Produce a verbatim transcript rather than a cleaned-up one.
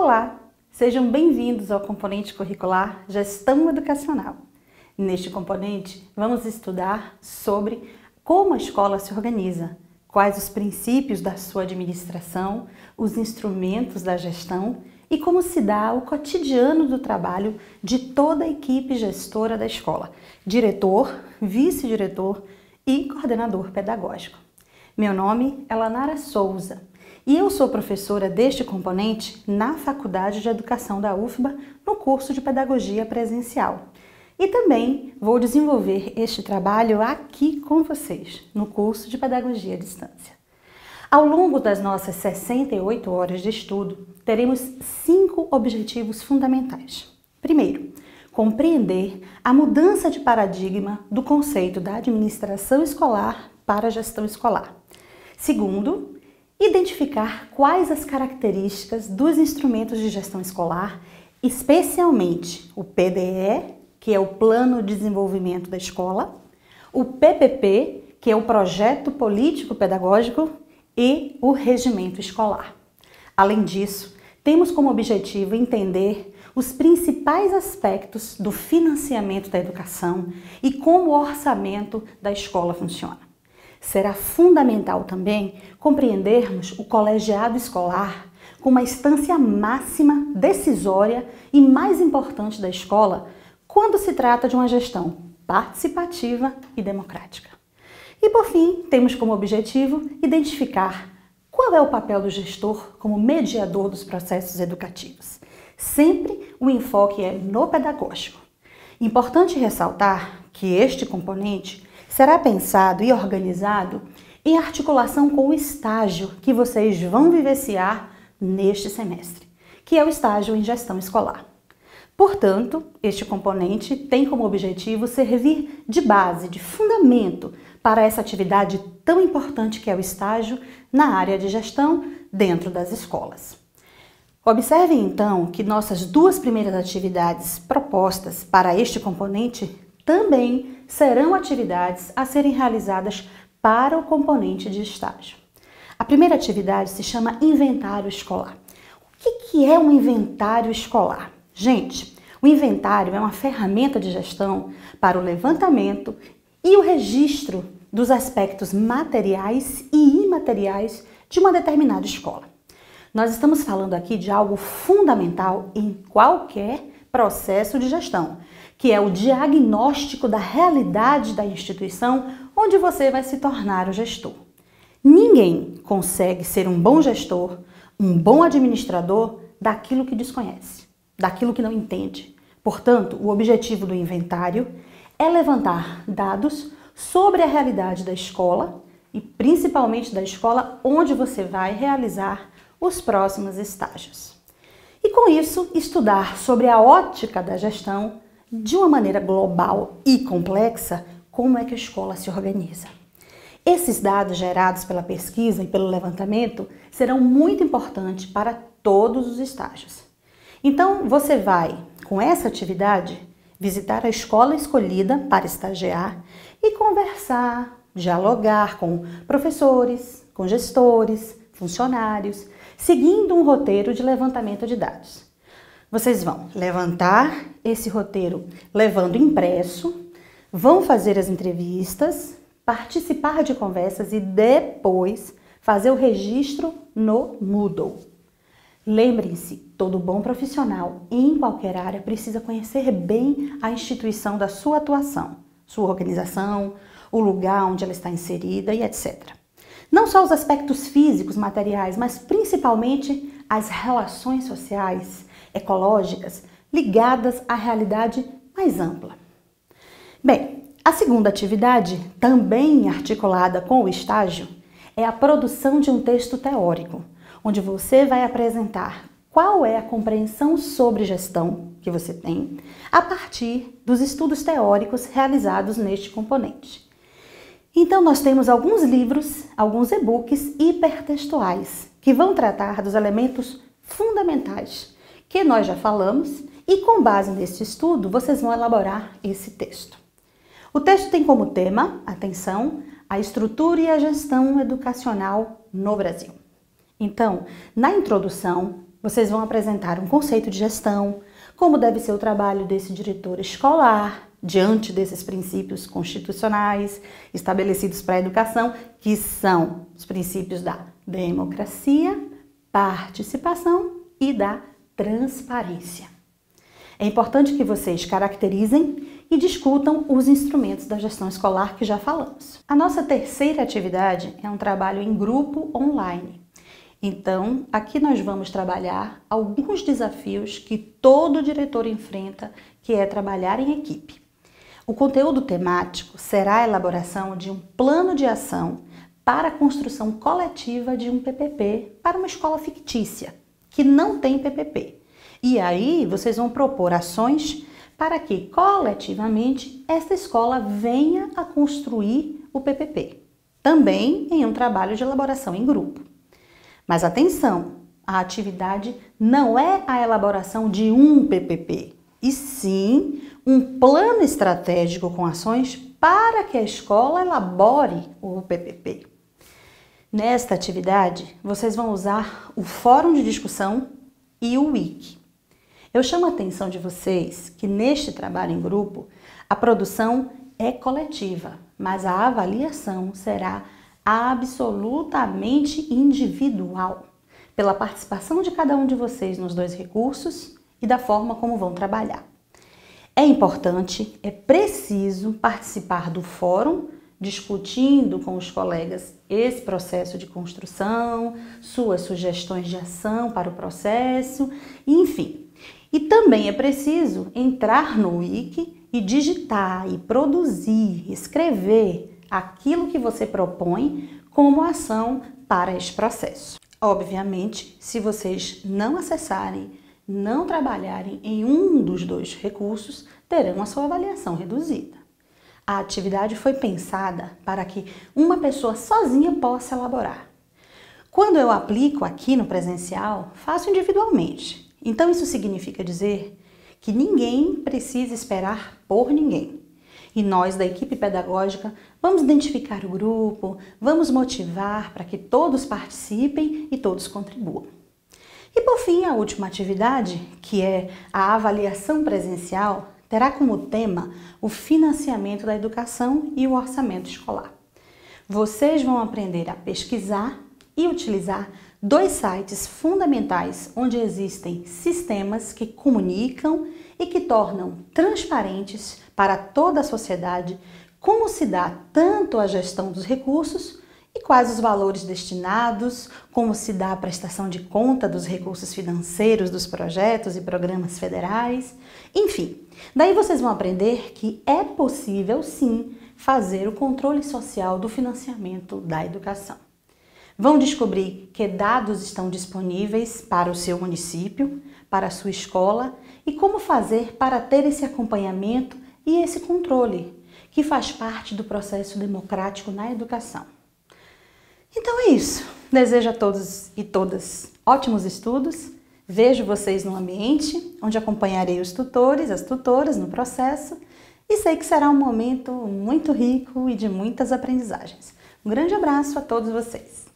Olá, sejam bem-vindos ao componente curricular Gestão Educacional. Neste componente, vamos estudar sobre como a escola se organiza, quais os princípios da sua administração, os instrumentos da gestão e como se dá o cotidiano do trabalho de toda a equipe gestora da escola, diretor, vice-diretor e coordenador pedagógico. Meu nome é Lanara Souza e eu sou professora deste componente na Faculdade de Educação da U F B A no curso de Pedagogia Presencial. E também vou desenvolver este trabalho aqui com vocês, no curso de Pedagogia à Distância. Ao longo das nossas sessenta e oito horas de estudo, teremos cinco objetivos fundamentais. Primeiro, compreender a mudança de paradigma do conceito da administração escolar para a gestão escolar. Segundo, identificar quais as características dos instrumentos de gestão escolar, especialmente o P D E, que é o Plano de Desenvolvimento da Escola, o P P P, que é o Projeto Político Pedagógico, e o Regimento Escolar. Além disso, temos como objetivo entender os principais aspectos do financiamento da educação e como o orçamento da escola funciona. Será fundamental também compreendermos o colegiado escolar como uma instância máxima, decisória e mais importante da escola quando se trata de uma gestão participativa e democrática. E por fim, temos como objetivo identificar qual é o papel do gestor como mediador dos processos educativos. Sempre o enfoque é no pedagógico. Importante ressaltar que este componente será pensado e organizado em articulação com o estágio que vocês vão vivenciar neste semestre, que é o estágio em gestão escolar. Portanto, este componente tem como objetivo servir de base, de fundamento para essa atividade tão importante que é o estágio na área de gestão dentro das escolas. Observem então que nossas duas primeiras atividades propostas para este componente também serão atividades a serem realizadas para o componente de estágio. A primeira atividade se chama inventário escolar. O que que é um inventário escolar? Gente, o inventário é uma ferramenta de gestão para o levantamento e o registro dos aspectos materiais e imateriais de uma determinada escola. Nós estamos falando aqui de algo fundamental em qualquer processo de gestão, que é o diagnóstico da realidade da instituição onde você vai se tornar o gestor. Ninguém consegue ser um bom gestor, um bom administrador daquilo que desconhece, daquilo que não entende. Portanto, o objetivo do inventário é levantar dados sobre a realidade da escola e principalmente da escola onde você vai realizar os próximos estágios. E com isso, estudar sobre a ótica da gestão de uma maneira global e complexa, como é que a escola se organiza. Esses dados gerados pela pesquisa e pelo levantamento serão muito importantes para todos os estágios. Então, você vai, com essa atividade, visitar a escola escolhida para estagiar e conversar, dialogar com professores, com gestores, funcionários, seguindo um roteiro de levantamento de dados. Vocês vão levantar esse roteiro levando impresso, vão fazer as entrevistas, participar de conversas e depois fazer o registro no Moodle. Lembrem-se, todo bom profissional em qualquer área precisa conhecer bem a instituição da sua atuação, sua organização, o lugar onde ela está inserida e etcétera. Não só os aspectos físicos, materiais, mas principalmente as relações sociais, ecológicas, ligadas à realidade mais ampla. Bem, a segunda atividade, também articulada com o estágio, é a produção de um texto teórico, onde você vai apresentar qual é a compreensão sobre gestão que você tem a partir dos estudos teóricos realizados neste componente. Então, nós temos alguns livros, alguns e-books hipertextuais que vão tratar dos elementos fundamentais que nós já falamos e, com base nesse estudo, vocês vão elaborar esse texto. O texto tem como tema, atenção, a estrutura e a gestão educacional no Brasil. Então, na introdução, Vocês vão apresentar um conceito de gestão, como deve ser o trabalho desse diretor escolar, diante desses princípios constitucionais estabelecidos para a educação, que são os princípios da democracia, participação e da transparência. É importante que vocês caracterizem e discutam os instrumentos da gestão escolar que já falamos. A nossa terceira atividade é um trabalho em grupo online. Então, aqui nós vamos trabalhar alguns desafios que todo diretor enfrenta, que é trabalhar em equipe. O conteúdo temático será a elaboração de um plano de ação para a construção coletiva de um P P P para uma escola fictícia, que não tem P P P. E aí, vocês vão propor ações para que, coletivamente, esta escola venha a construir o P P P. Também em um trabalho de elaboração em grupo. Mas atenção, a atividade não é a elaboração de um P P P, e sim um plano estratégico com ações para que a escola elabore o P P P. Nesta atividade, vocês vão usar o fórum de discussão e o wiki. Eu chamo a atenção de vocês que neste trabalho em grupo, a produção é coletiva, mas a avaliação será absolutamente individual, pela participação de cada um de vocês nos dois recursos e da forma como vão trabalhar. É importante, é preciso participar do fórum, discutindo com os colegas esse processo de construção, suas sugestões de ação para o processo, enfim. E também é preciso entrar no wiki e digitar, e produzir, escrever aquilo que você propõe como ação para este processo. Obviamente, se vocês não acessarem, não trabalharem em um dos dois recursos, terão a sua avaliação reduzida. A atividade foi pensada para que uma pessoa sozinha possa elaborar. Quando eu aplico aqui no presencial, faço individualmente. Então isso significa dizer que ninguém precisa esperar por ninguém. E nós da equipe pedagógica vamos identificar o grupo, vamos motivar para que todos participem e todos contribuam. E por fim, a última atividade, que é a avaliação presencial, terá como tema o financiamento da educação e o orçamento escolar. Vocês vão aprender a pesquisar e utilizar dois sites fundamentais onde existem sistemas que comunicam e que tornam transparentes para toda a sociedade como se dá tanto a gestão dos recursos e quais os valores destinados, como se dá a prestação de conta dos recursos financeiros dos projetos e programas federais, enfim. Daí vocês vão aprender que é possível sim fazer o controle social do financiamento da educação. Vão descobrir que dados estão disponíveis para o seu município, para a sua escola e como fazer para ter esse acompanhamento e esse controle, que faz parte do processo democrático na educação. Então é isso. Desejo a todos e todas ótimos estudos. Vejo vocês no ambiente, onde acompanharei os tutores, as tutoras no processo e sei que será um momento muito rico e de muitas aprendizagens. Um grande abraço a todos vocês.